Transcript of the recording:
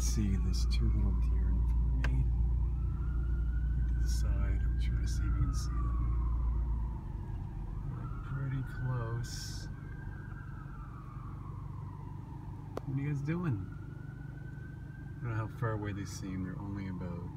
see these two little deer in front of me. To the side, I'm trying to see if you can see them. They're pretty close. What are you guys doing? I don't know how far away they seem. They're only about